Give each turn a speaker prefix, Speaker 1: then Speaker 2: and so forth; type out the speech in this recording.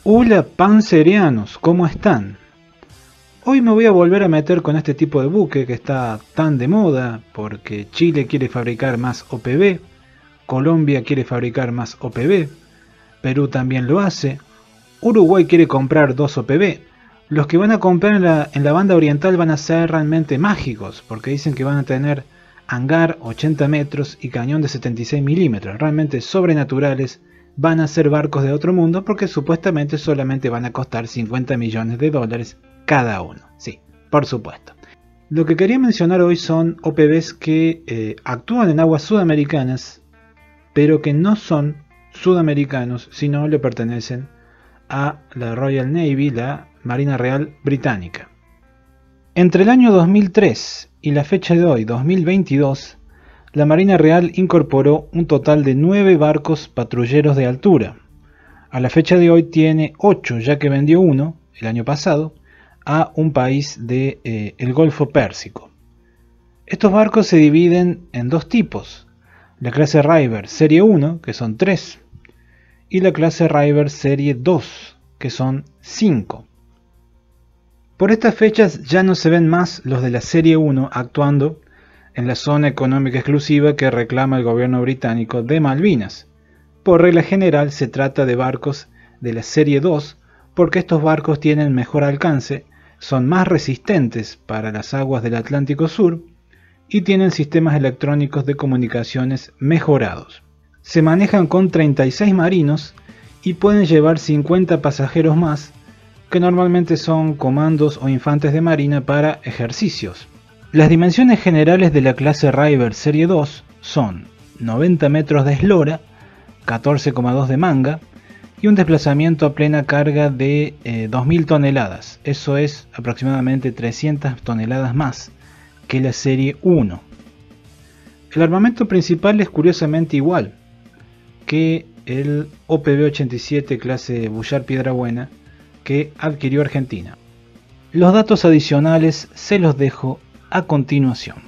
Speaker 1: Hola panserianos, ¿cómo están? Hoy me voy a volver a meter con este tipo de buque que está tan de moda porque Chile quiere fabricar más OPV, Colombia quiere fabricar más OPV, Perú también lo hace, Uruguay quiere comprar dos OPV. Los que van a comprar en la banda oriental van a ser realmente mágicos porque dicen que van a tener hangar 80 metros y cañón de 76 milímetros, realmente sobrenaturales. Van a ser barcos de otro mundo porque supuestamente solamente van a costar 50 millones de dólares cada uno. Sí, por supuesto. Lo que quería mencionar hoy son OPVs que actúan en aguas sudamericanas, pero que no son sudamericanos, sino le pertenecen a la Royal Navy, la Marina Real Británica. Entre el año 2003 y la fecha de hoy, 2022, la Marina Real incorporó un total de 9 barcos patrulleros de altura. A la fecha de hoy tiene 8, ya que vendió uno, el año pasado, a un país del Golfo Pérsico. Estos barcos se dividen en dos tipos, la clase River Serie 1, que son 3, y la clase River Serie 2, que son 5. Por estas fechas ya no se ven más los de la Serie 1 actuando en la zona económica exclusiva que reclama el gobierno británico de Malvinas. Por regla general se trata de barcos de la Serie 2 porque estos barcos tienen mejor alcance, son más resistentes para las aguas del Atlántico Sur y tienen sistemas electrónicos de comunicaciones mejorados. Se manejan con 36 marinos y pueden llevar 50 pasajeros más, que normalmente son comandos o infantes de marina para ejercicios. Las dimensiones generales de la clase River Serie 2 son 90 metros de eslora, 14,2 de manga y un desplazamiento a plena carga de 2000 toneladas. Eso es aproximadamente 300 toneladas más que la Serie 1. El armamento principal es curiosamente igual que el OPV-87 clase Bullard Piedrabuena que adquirió Argentina. Los datos adicionales se los dejo a continuación.